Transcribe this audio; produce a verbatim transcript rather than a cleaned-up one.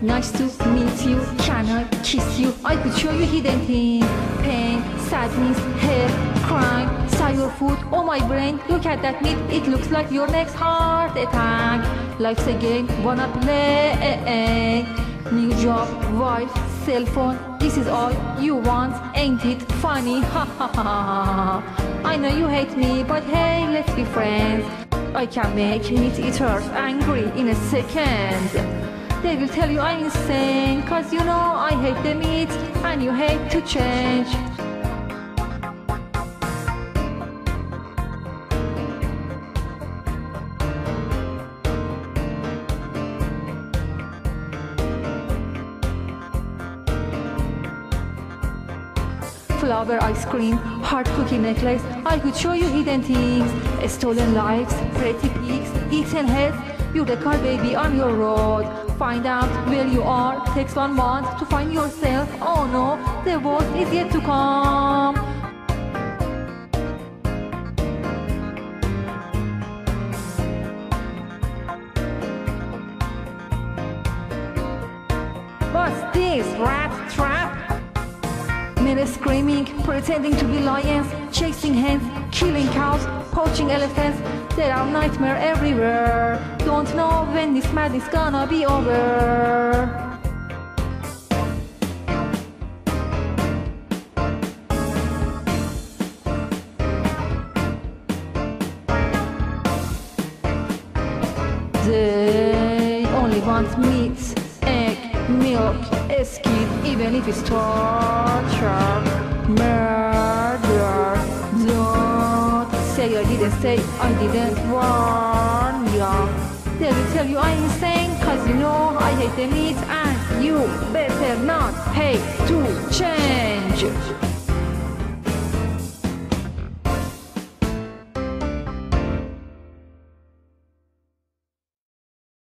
Nice to meet you, can I kiss you? I could show you hidden things. Pain, sadness, hate, crime, sour food. Oh my brain, look at that meat. It looks like your next heart attack. Life's a game, wanna play. New job, wife, cell phone. This is all you want, ain't it funny? Ha ha ha. I know you hate me, but hey, let's be friends. I can make meat eaters angry in a second. They will tell you I'm insane, cause you know I hate the meat and you hate to change. Flower ice cream, hard cookie necklace. I could show you hidden things. Stolen lives, pretty pigs, eaten heads. You're the car baby on your road. Find out where you are. Takes one month to find yourself. Oh no, the worst is yet to come. What's this, rat trap? Men screaming, pretending to be lions, chasing hens, killing cows, poaching elephants. There are nightmares everywhere. Don't know when this madness gonna be over. They only want meat, egg, milk, skin, even if it's torture, murder. Don't say I didn't say I didn't warn ya. They will tell you I'm insane, cause you know I hate the meat and you better not hate to change.